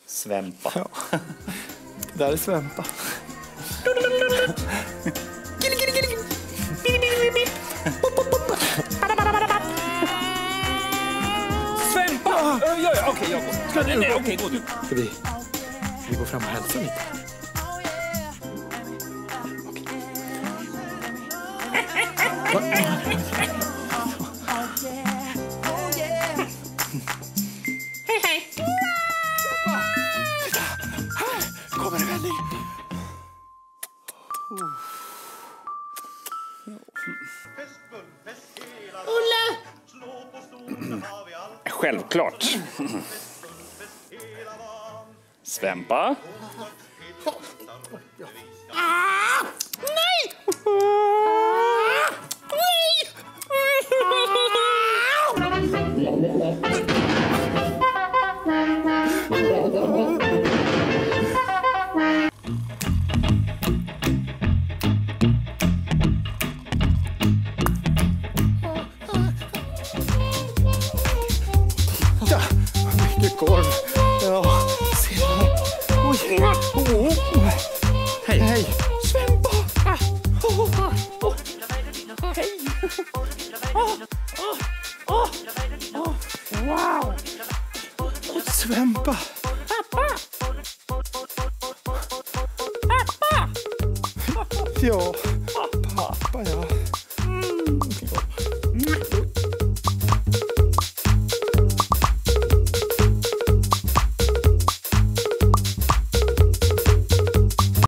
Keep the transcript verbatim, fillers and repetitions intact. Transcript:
Svempa. Ja. Det där är Svempa. Svempa! Ja, ja, okej, jag går. Ska Nej, du nej, gå? okej, gå du. Ska vi, vi går fram och hälsa lite? Hej, hej. Här kommer en vändning. Ulla! Självklart. Svempa. Ah, nej! Nej! Ja, mycket korv. Ja, se här. Oj. Oh. Hej. Hej. Svempa. Oh. Oh. Hej. Oh. Oh. Oh. Wow. Svempa. Pappa. Ja, pappa, ja.